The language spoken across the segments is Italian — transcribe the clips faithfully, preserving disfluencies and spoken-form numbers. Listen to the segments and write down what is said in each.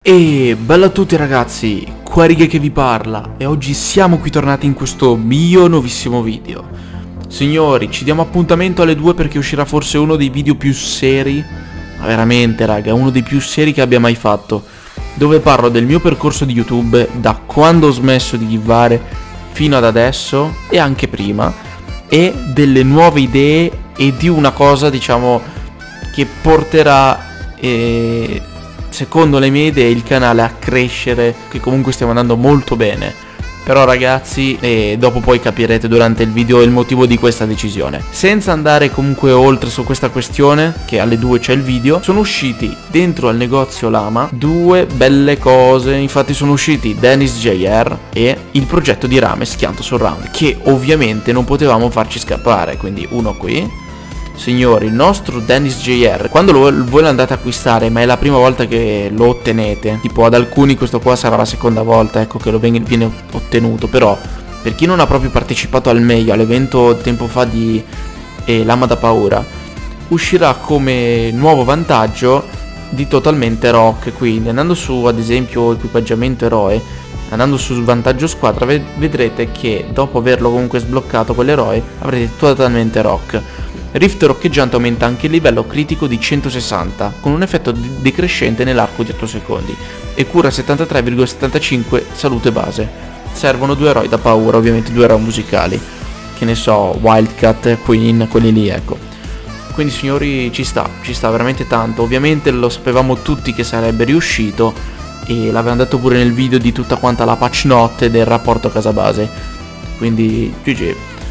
E bella a tutti ragazzi, qua Righe che vi parla e oggi siamo qui tornati in questo mio nuovissimo video. Signori, ci diamo appuntamento alle due perché uscirà forse uno dei video più seri, ma veramente raga, uno dei più seri che abbia mai fatto, dove parlo del mio percorso di YouTube da quando ho smesso di givare fino ad adesso e anche prima, e delle nuove idee e di una cosa diciamo che porterà eh, secondo le mie idee il canale a crescere, che comunque stiamo andando molto bene. Però ragazzi, eh, dopo poi capirete durante il video il motivo di questa decisione. Senza andare comunque oltre su questa questione, che alle due c'è il video, sono usciti dentro al negozio Lama due belle cose. Infatti sono usciti Dennis J R e il progetto di Rame Schianto Surround, che ovviamente non potevamo farci scappare, quindi uno qui. Signori, il nostro Dennis J R, quando lo, voi lo andate a acquistare, ma è la prima volta che lo ottenete, tipo ad alcuni questo qua sarà la seconda volta, ecco, che lo viene, viene ottenuto, però per chi non ha proprio partecipato al meglio, all'evento tempo fa di eh, Lama da Paura, uscirà come nuovo vantaggio di totalmente rock. Quindi andando su ad esempio equipaggiamento eroe, andando su vantaggio squadra, vedrete che dopo averlo comunque sbloccato quell'eroe avrete totalmente rock. Rift roccheggiante aumenta anche il livello critico di centosessanta, con un effetto decrescente nell'arco di otto secondi, e cura settantatré virgola settantacinque salute base. Servono due eroi da paura, ovviamente due eroi musicali, che ne so, Wildcat, Queen, quelli lì, ecco. Quindi signori, ci sta, ci sta veramente tanto. Ovviamente lo sapevamo tutti che sarebbe riuscito, e l'avevamo detto pure nel video di tutta quanta la patch note del rapporto casa base. Quindi G G.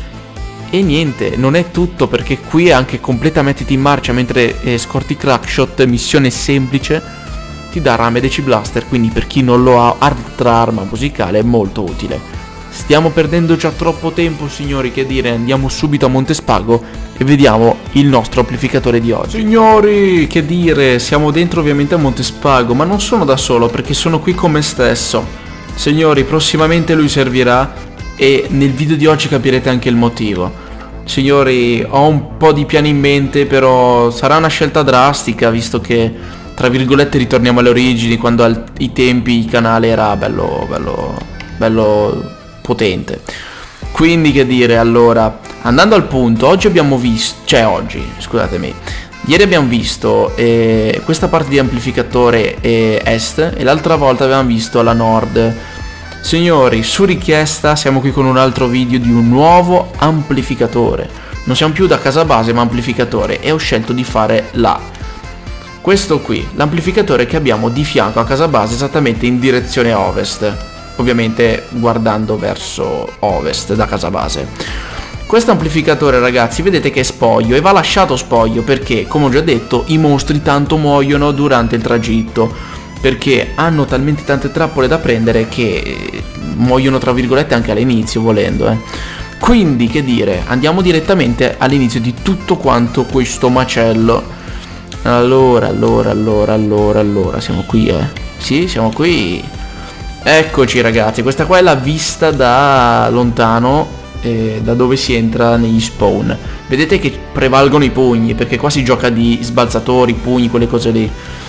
E niente, non è tutto, perché qui è anche completamente in marcia, mentre eh, scorti crackshot, missione semplice, ti dà rame deci blaster, quindi per chi non lo ha, altra arma musicale è molto utile. Stiamo perdendo già troppo tempo signori, che dire, andiamo subito a Montespago e vediamo il nostro amplificatore di oggi. Signori, che dire, siamo dentro ovviamente a Montespago, ma non sono da solo perché sono qui con me stesso. Signori, prossimamente lui servirà e nel video di oggi capirete anche il motivo. Signori, ho un po' di piani in mente, però sarà una scelta drastica, visto che tra virgolette ritorniamo alle origini, quando ai tempi il canale era bello bello bello potente. Quindi che dire, allora, andando al punto, oggi abbiamo visto, cioè oggi, scusatemi, ieri abbiamo visto eh, questa parte di amplificatore eh, est, e l'altra volta abbiamo visto la nord. Signori, su richiesta siamo qui con un altro video di un nuovo amplificatore. Non siamo più da casa base ma amplificatore, e ho scelto di fare là. Questo qui, l'amplificatore che abbiamo di fianco a casa base, esattamente in direzione ovest. Ovviamente guardando verso ovest da casa base. Questo amplificatore ragazzi, vedete che è spoglio, e va lasciato spoglio perché, come ho già detto, i mostri tanto muoiono durante il tragitto, perché hanno talmente tante trappole da prendere che muoiono tra virgolette anche all'inizio, volendo eh. Quindi che dire, andiamo direttamente all'inizio di tutto quanto questo macello. Allora, allora, allora, allora, allora, siamo qui eh Sì, siamo qui. Eccoci ragazzi, questa qua è la vista da lontano, eh, da dove si entra negli spawn. Vedete che prevalgono i pugni, perché qua si gioca di sbalzatori, pugni, quelle cose lì.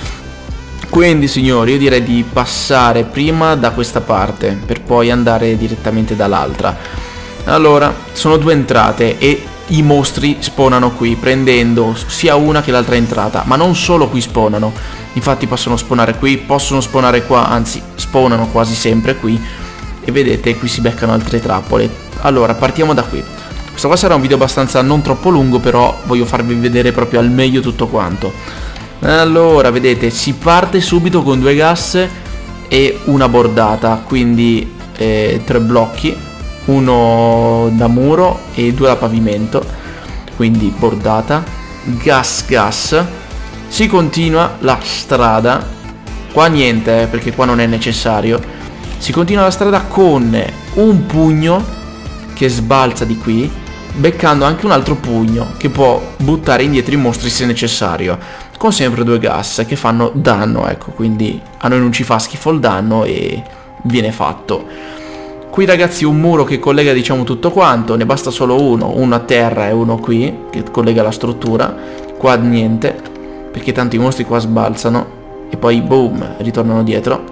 Quindi signori, io direi di passare prima da questa parte per poi andare direttamente dall'altra. Allora, sono due entrate e i mostri spawnano qui, prendendo sia una che l'altra entrata. Ma non solo qui spawnano, infatti possono spawnare qui, possono spawnare qua, anzi spawnano quasi sempre qui. E vedete, qui si beccano altre trappole. Allora, partiamo da qui. Questo qua sarà un video abbastanza non troppo lungo, però voglio farvi vedere proprio al meglio tutto quanto. Allora, vedete, si parte subito con due gas e una bordata, quindi eh, tre blocchi, uno da muro e due da pavimento, quindi bordata, gas gas. Si continua la strada, qua niente eh, perché qua non è necessario. Si continua la strada con un pugno che sbalza di qui, beccando anche un altro pugno che può buttare indietro i mostri se necessario, con sempre due gas che fanno danno, ecco, quindi a noi non ci fa schifo il danno e viene fatto. Qui ragazzi un muro che collega diciamo tutto quanto, ne basta solo uno, uno a terra e uno qui che collega la struttura. Qua niente, perché tanto i mostri qua sbalzano e poi boom, ritornano dietro.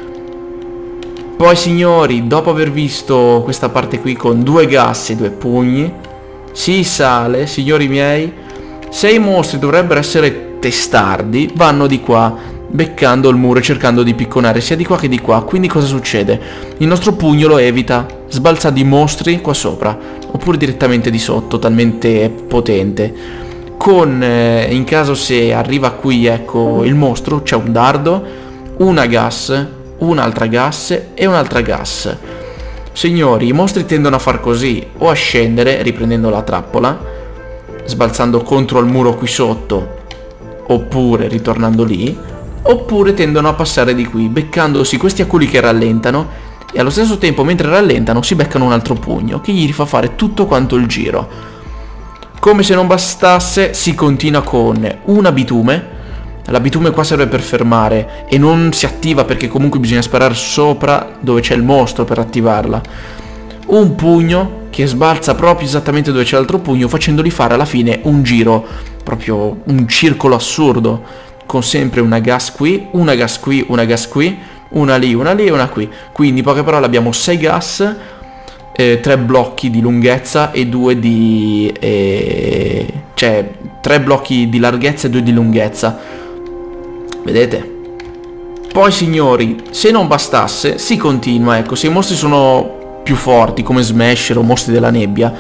Poi signori, dopo aver visto questa parte qui con due gas e due pugni, si sale, signori miei. Se i mostri dovrebbero essere testardi, vanno di qua, beccando il muro e cercando di picconare sia di qua che di qua. Quindi cosa succede? Il nostro pugno lo evita, sbalza di mostri qua sopra, oppure direttamente di sotto, talmente potente. Con, eh, in caso se arriva qui, ecco, il mostro, c'è un dardo, una gas, un'altra gas e un'altra gas. Signori, i mostri tendono a far così, o a scendere riprendendo la trappola, sbalzando contro il muro qui sotto, oppure ritornando lì, oppure tendono a passare di qui, beccandosi questi aculi che rallentano, e allo stesso tempo mentre rallentano si beccano un altro pugno che gli fa fare tutto quanto il giro. Come se non bastasse, si continua con una bitume. La bitume qua serve per fermare e non si attiva perché comunque bisogna sparare sopra dove c'è il mostro per attivarla. Un pugno che sbalza proprio esattamente dove c'è l'altro pugno, facendoli fare alla fine un giro, proprio un circolo assurdo, con sempre una gas qui, una gas qui, una gas qui, una lì, una lì e una qui. Quindi in poche parole abbiamo sei gas, eh, tre blocchi di lunghezza e due di... Eh, cioè tre blocchi di larghezza e due di lunghezza. Vedete? Poi signori, se non bastasse, si continua, ecco, se i mostri sono più forti come Smasher o mostri della nebbia,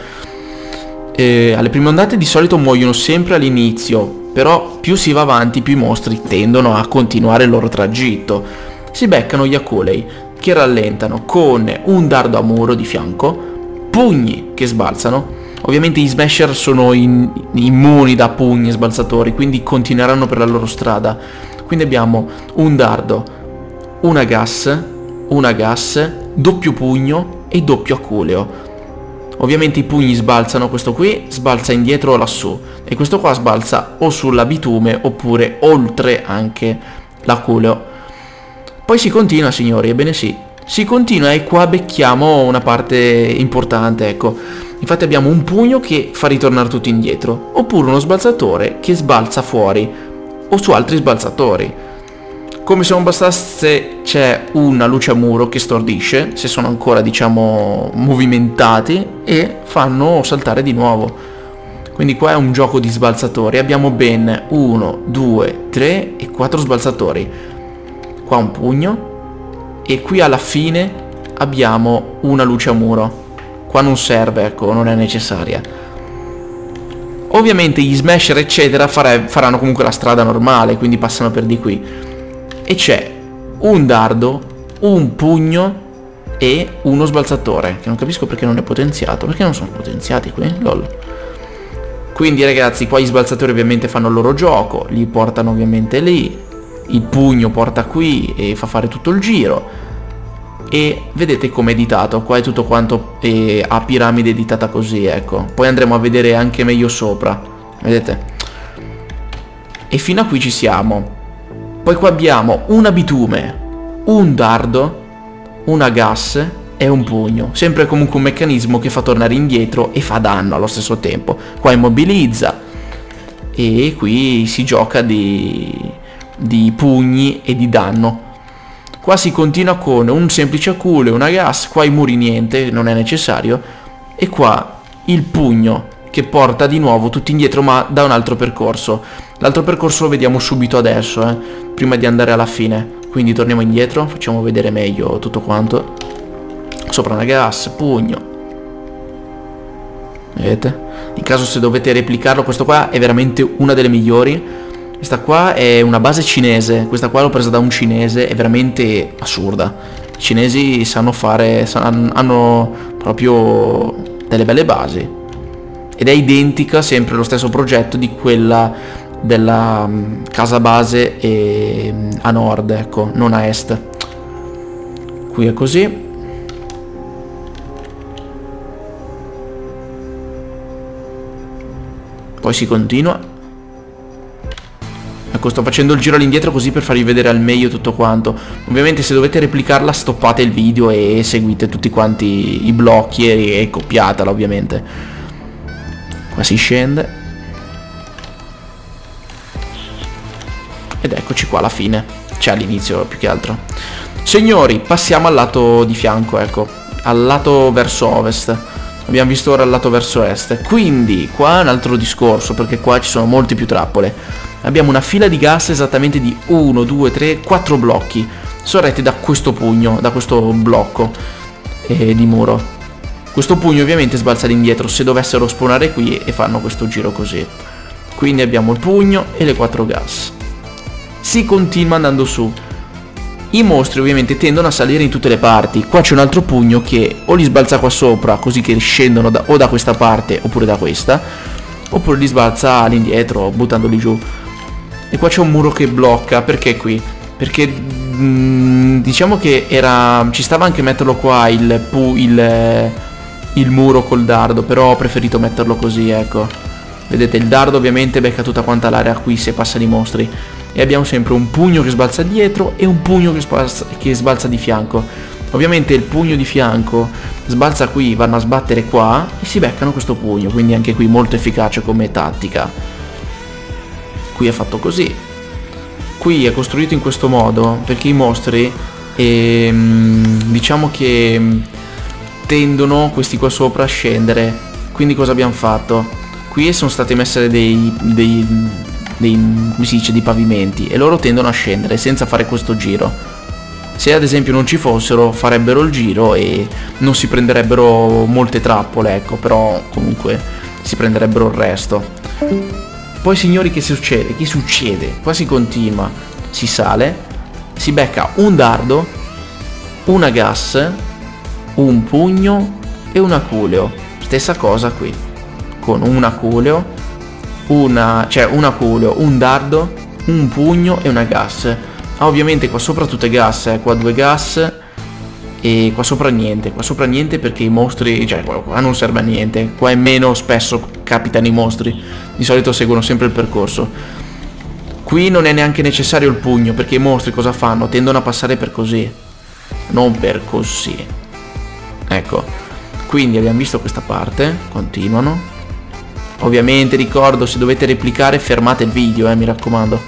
eh, alle prime ondate di solito muoiono sempre all'inizio, però più si va avanti più i mostri tendono a continuare il loro tragitto. Si beccano gli aculei che rallentano con un dardo a muro di fianco, pugni che sbalzano. Ovviamente i Smasher sono in, immuni da pugni sbalzatori, quindi continueranno per la loro strada. Quindi abbiamo un dardo, una gas, una gas, doppio pugno e doppio aculeo. Ovviamente i pugni sbalzano, questo qui sbalza indietro o lassù, e questo qua sbalza o sulla bitume oppure oltre anche l'aculeo. Poi si continua signori, ebbene sì, si continua e qua becchiamo una parte importante, ecco. Infatti abbiamo un pugno che fa ritornare tutto indietro, oppure uno sbalzatore che sbalza fuori, o su altri sbalzatori. Come se non bastasse c'è una luce a muro che stordisce, se sono ancora diciamo movimentati, e fanno saltare di nuovo. Quindi qua è un gioco di sbalzatori, abbiamo ben uno, due, tre e quattro sbalzatori. Qua un pugno e qui alla fine abbiamo una luce a muro. Qua non serve, ecco, non è necessaria. Ovviamente gli Smasher eccetera fare, faranno comunque la strada normale, quindi passano per di qui. E c'è un dardo, un pugno e uno sbalzatore, che non capisco perché non è potenziato. Perché non sono potenziati qui? Lol. Quindi ragazzi, qua gli sbalzatori ovviamente fanno il loro gioco, li portano ovviamente lì, il pugno porta qui e fa fare tutto il giro. E vedete com'è editato, qua è tutto quanto eh, a piramide editata così, ecco. Poi andremo a vedere anche meglio sopra, vedete? E fino a qui ci siamo. Poi qua abbiamo una bitume, un dardo, una gas e un pugno. Sempre comunque un meccanismo che fa tornare indietro e fa danno allo stesso tempo. Qua immobilizza e qui si gioca di, di pugni e di danno. Qua si continua con un semplice aculeo, una gas, qua i muri niente, non è necessario, e qua il pugno che porta di nuovo tutti indietro ma da un altro percorso. L'altro percorso lo vediamo subito adesso, eh, prima di andare alla fine. Quindi torniamo indietro, facciamo vedere meglio tutto quanto. Sopra una gas, pugno. Vedete? In caso se dovete replicarlo, questo qua è veramente una delle migliori. Questa qua è una base cinese, questa qua l'ho presa da un cinese, è veramente assurda. I cinesi sanno fare, sanno, hanno proprio delle belle basi. Ed è identica, sempre lo stesso progetto di quella della um, casa base e, um, a nord, ecco, non a est. Qui è così. Poi si continua. Ecco, sto facendo il giro all'indietro così per farvi vedere al meglio tutto quanto. Ovviamente se dovete replicarla stoppate il video e seguite tutti quanti i blocchi e, e copiatela ovviamente. Qua si scende. Ed ed eccoci qua alla fine, cioè all'inizio più che altro. Signori, passiamo al lato di fianco, ecco, al lato verso ovest. Abbiamo visto ora il lato verso est. Quindi qua è un altro discorso, perché qua ci sono molte più trappole. Abbiamo una fila di gas esattamente di uno, due, tre, quattro blocchi, sorretti da questo pugno, da questo blocco eh, di muro. Questo pugno ovviamente sbalza all'indietro se dovessero spawnare qui e fanno questo giro così. Quindi abbiamo il pugno e le quattro gas. Si continua andando su. I mostri ovviamente tendono a salire in tutte le parti. Qua c'è un altro pugno che o li sbalza qua sopra, così che scendono da, o da questa parte oppure da questa, oppure li sbalza all'indietro buttandoli giù. E qua c'è un muro che blocca. Perché qui? Perché mh, diciamo che era, ci stava anche metterlo qua il, pu, il, il muro col dardo, però ho preferito metterlo così, ecco. Vedete, il dardo ovviamente becca tutta quanta l'area qui se passano i mostri. E abbiamo sempre un pugno che sbalza dietro e un pugno che sbalza, che sbalza di fianco. Ovviamente il pugno di fianco sbalza qui, vanno a sbattere qua e si beccano questo pugno, quindi anche qui molto efficace come tattica. Qui è fatto così. Qui è costruito in questo modo perché i mostri ehm, diciamo che tendono, questi qua sopra, a scendere. Quindi cosa abbiamo fatto? Qui sono state messe dei, dei, dei, come si dice, dei pavimenti, e loro tendono a scendere senza fare questo giro. Se ad esempio non ci fossero, farebbero il giro e non si prenderebbero molte trappole, ecco, però comunque si prenderebbero il resto. Poi signori, che succede? Che succede? Qua si continua, si sale, si becca un dardo, una gas, un pugno e un aculeo. Stessa cosa qui, con un aculeo, una, cioè un aculeo, un dardo, un pugno e una gas. Ah, ovviamente qua sopra tutte gas, eh. Qua due gas e qua sopra niente. Qua sopra niente perché i mostri, cioè qua non serve a niente. Qua è meno spesso capitano i mostri, di solito seguono sempre il percorso. Qui non è neanche necessario il pugno perché i mostri cosa fanno? Tendono a passare per così, non per così. Ecco, quindi abbiamo visto questa parte, continuano. Ovviamente ricordo, se dovete replicare fermate il video, eh, mi raccomando.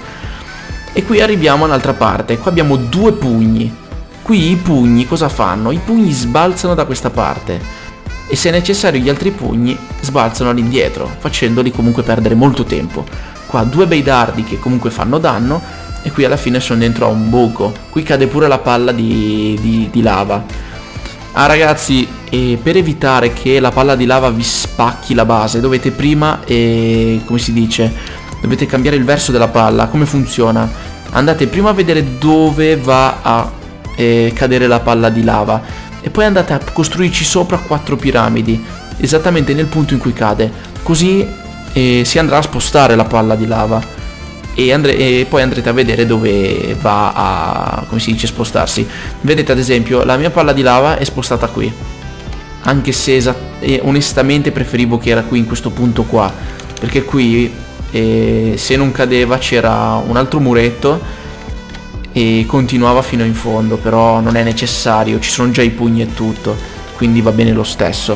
E qui arriviamo all'altra parte. Qua abbiamo due pugni. Qui i pugni cosa fanno? I pugni sbalzano da questa parte e se è necessario gli altri pugni sbalzano all'indietro, facendoli comunque perdere molto tempo. Qua due bei dardi che comunque fanno danno e qui alla fine sono dentro a un buco. Qui cade pure la palla di, di, di lava. Ah ragazzi, e per evitare che la palla di lava vi spacchi la base dovete prima, eh, come si dice, dovete cambiare il verso della palla. Come funziona? Andate prima a vedere dove va a eh, cadere la palla di lava e poi andate a costruirci sopra quattro piramidi esattamente nel punto in cui cade, così eh, si andrà a spostare la palla di lava e, andre e poi andrete a vedere dove va a, come si dice, spostarsi. Vedete ad esempio la mia palla di lava è spostata qui, anche se eh, onestamente preferivo che era qui in questo punto qua, perché qui eh, se non cadeva c'era un altro muretto e continuava fino in fondo, però non è necessario, ci sono già i pugni e tutto, quindi va bene lo stesso.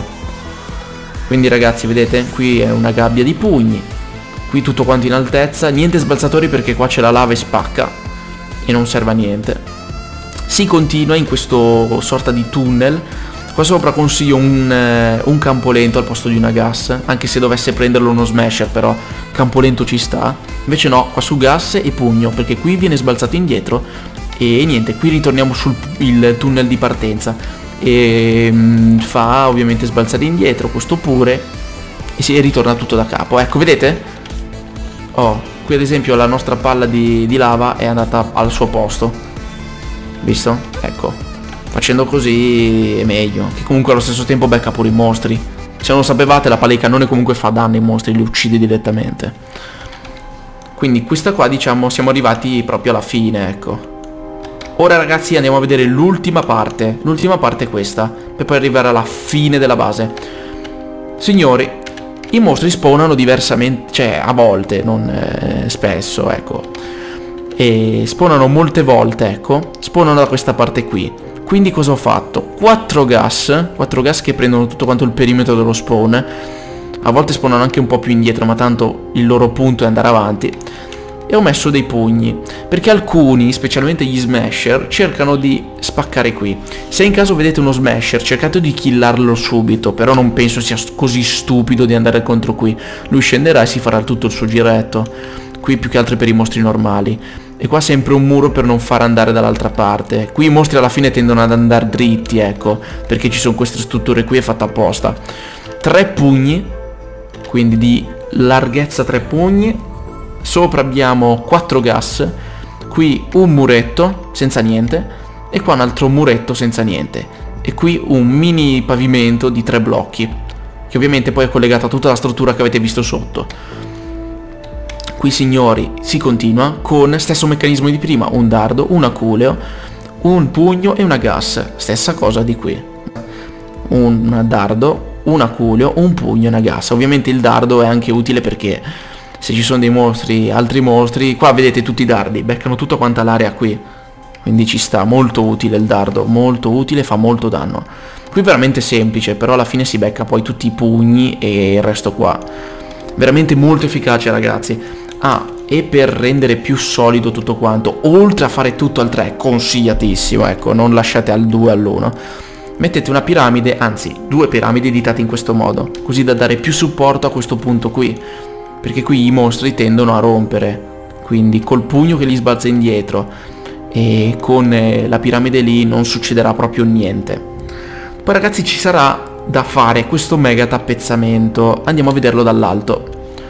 Quindi ragazzi, vedete, qui è una gabbia di pugni, qui tutto quanto in altezza, niente sbalzatori perché qua c'è la lava e spacca e non serve a niente. Si continua in questo sorta di tunnel. Qua sopra consiglio un, eh, un campo lento al posto di una gas, anche se dovesse prenderlo uno smasher, però campo lento ci sta. Invece no, qua su gas e pugno, perché qui viene sbalzato indietro e niente, qui ritorniamo sul il tunnel di partenza e mh, fa ovviamente sbalzare indietro, questo pure, e si ritorna tutto da capo. Ecco, vedete? Oh, qui ad esempio la nostra palla di, di lava è andata al suo posto, visto? Ecco. Facendo così è meglio, che comunque allo stesso tempo becca pure i mostri. Se non lo sapevate, la palla di cannone comunque fa danno ai mostri, li uccide direttamente. Quindi questa qua, diciamo, siamo arrivati proprio alla fine, ecco. Ora ragazzi andiamo a vedere l'ultima parte. L'ultima parte è questa, per poi arrivare alla fine della base. Signori, i mostri spawnano diversamente, cioè a volte, non eh, spesso, ecco. E spawnano molte volte, ecco. Spawnano da questa parte qui. Quindi cosa ho fatto? quattro gas, quattro gas che prendono tutto quanto il perimetro dello spawn. A volte spawnano anche un po' più indietro, ma tanto il loro punto è andare avanti. e ho messo dei pugni, perché alcuni, specialmente gli smasher, cercano di spaccare qui. Se in caso vedete uno smasher, cercate di killarlo subito, però non penso sia così stupido di andare contro qui. Lui scenderà e si farà tutto il suo giretto, qui più che altro per i mostri normali. E qua sempre un muro per non far andare dall'altra parte. Qui i mostri alla fine tendono ad andare dritti, ecco, perché ci sono queste strutture qui, è fatta apposta. Tre pugni, quindi di larghezza tre pugni. Sopra abbiamo quattro gas, qui un muretto senza niente e qua un altro muretto senza niente e qui un mini pavimento di tre blocchi che ovviamente poi è collegato a tutta la struttura che avete visto sotto. Qui signori si continua con stesso meccanismo di prima, un dardo, un aculeo, un pugno e una gas, stessa cosa di qui, un dardo, un aculeo, un pugno e una gas. Ovviamente il dardo è anche utile perché se ci sono dei mostri, altri mostri, qua vedete tutti i dardi, beccano tutta quanta l'area qui, quindi ci sta, molto utile il dardo, molto utile, fa molto danno. Qui veramente semplice, però alla fine si becca poi tutti i pugni e il resto qua. Veramente molto efficace ragazzi. Ah, e per rendere più solido tutto quanto, oltre a fare tutto al tre, consigliatissimo, ecco, non lasciate al due all'uno. Mettete una piramide, anzi due piramidi editate in questo modo, così da dare più supporto a questo punto qui. Perché qui i mostri tendono a rompere, quindi col pugno che li sbalza indietro e con eh, la piramide lì non succederà proprio niente. Poi ragazzi ci sarà da fare questo mega tappezzamento, andiamo a vederlo dall'alto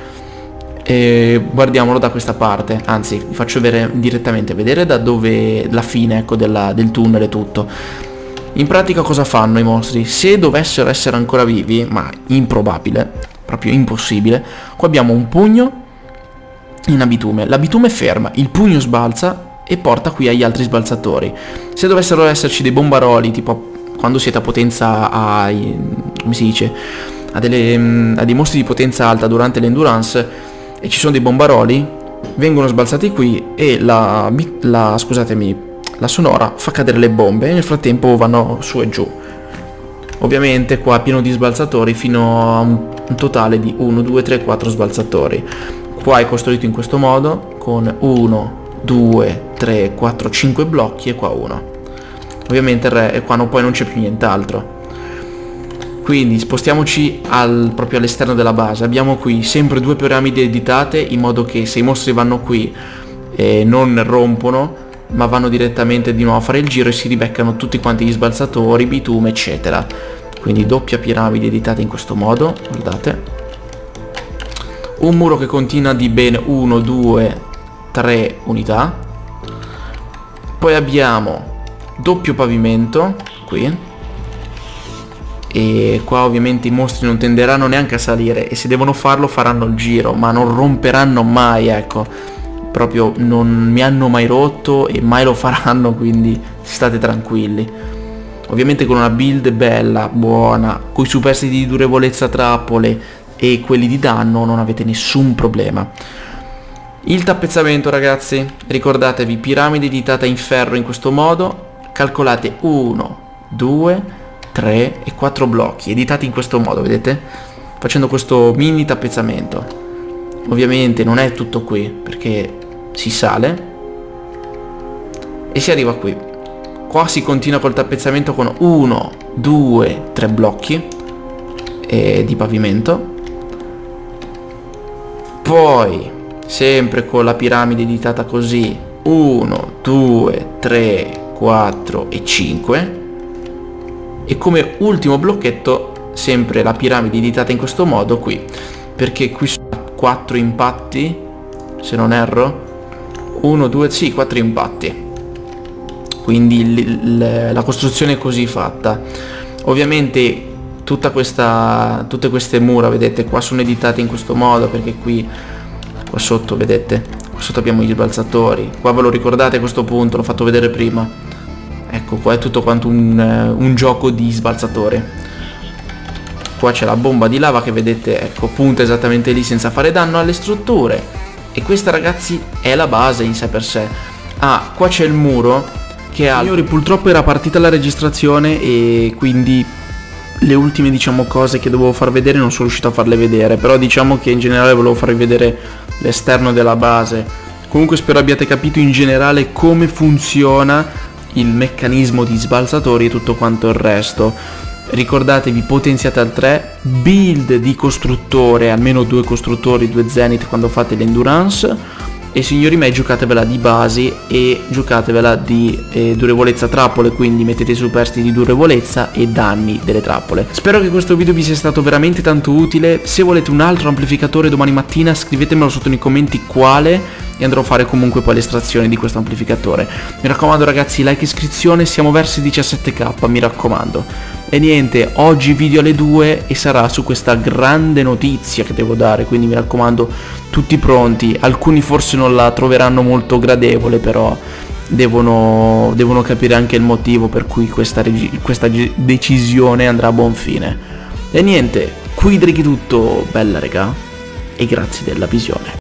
e guardiamolo da questa parte, anzi vi faccio vedere direttamente, vedere da dove la fine, ecco, della, del tunnel e tutto. In pratica cosa fanno i mostri? Se dovessero essere ancora vivi, ma improbabile, proprio impossibile, qua abbiamo un pugno in abitume, l'abitume ferma, il pugno sbalza e porta qui agli altri sbalzatori. Se dovessero esserci dei bombaroli, tipo quando siete a potenza a, come si dice, a, delle, a dei mostri di potenza alta durante l'endurance e ci sono dei bombaroli, vengono sbalzati qui e la, la scusatemi, la sonora fa cadere le bombe e nel frattempo vanno su e giù. Ovviamente qua pieno di sbalzatori fino a un, un totale di uno, due, tre, quattro sbalzatori. Qua è costruito in questo modo con uno, due, tre, quattro, cinque blocchi e qua uno. Ovviamente il re, e qua no, poi non c'è più nient'altro. Quindi spostiamoci al, proprio all'esterno della base. Abbiamo qui sempre due piramidi editate in modo che se i mostri vanno qui eh, non rompono, ma vanno direttamente di nuovo a fare il giro e si ribeccano tutti quanti gli sbalzatori, bitume eccetera. Quindi doppia piramide editata in questo modo, guardate, un muro che continua di ben uno, due, tre unità. Poi abbiamo doppio pavimento qui e qua ovviamente i mostri non tenderanno neanche a salire e se devono farlo faranno il giro, ma non romperanno mai, ecco, proprio non mi hanno mai rotto e mai lo faranno, quindi state tranquilli. Ovviamente con una build bella, buona, con i superstiti di durevolezza trappole e quelli di danno non avete nessun problema. Il tappezzamento ragazzi, ricordatevi, piramide editata in ferro in questo modo, calcolate uno, due, tre e quattro blocchi editati in questo modo, vedete? Facendo questo mini tappezzamento. Ovviamente non è tutto qui perché si sale e si arriva qui. Qua si continua col tappezzamento con uno, due, tre blocchi eh, di pavimento. Poi sempre con la piramide editata così uno, due, tre, quattro e cinque. E come ultimo blocchetto sempre la piramide editata in questo modo qui, perché qui sono quattro impatti, se non erro, uno, due, sì, quattro impatti, quindi la costruzione è così fatta. Ovviamente tutta questa, tutte queste mura, vedete, qua sono editate in questo modo perché qui, qua sotto, vedete, qua sotto abbiamo gli sbalzatori, qua ve lo ricordate a questo punto, l'ho fatto vedere prima, ecco, qua è tutto quanto un, un gioco di sbalzatore. Qua c'è la bomba di lava che vedete, ecco, punta esattamente lì senza fare danno alle strutture. E questa ragazzi è la base in sé per sé. Ah, qua c'è il muro che ha... Signori, purtroppo era partita la registrazione e quindi le ultime, diciamo, cose che dovevo far vedere non sono riuscito a farle vedere. Però diciamo che in generale volevo farvi vedere l'esterno della base Comunque spero abbiate capito in generale come funziona il meccanismo di sbalzatori e tutto quanto il resto. Ricordatevi, potenziate al tre, build di costruttore, almeno due costruttori, due zenith quando fate l'endurance, e signori miei giocatevela di basi e giocatevela di eh, durevolezza trappole, quindi mettete i supersti di durevolezza e danni delle trappole. Spero che questo video vi sia stato veramente tanto utile. Se volete un altro amplificatore domani mattina scrivetemelo sotto nei commenti quale e andrò a fare comunque poi l'estrazione di questo amplificatore. Mi raccomando ragazzi, like e iscrizione, siamo verso i diciassette k, mi raccomando. E niente, oggi video alle due e sarà su questa grande notizia che devo dare, quindi mi raccomando, tutti pronti. Alcuni forse non la troveranno molto gradevole, però devono, devono capire anche il motivo per cui questa, questa decisione andrà a buon fine. E niente, qui direi tutto, bella regà, e grazie della visione.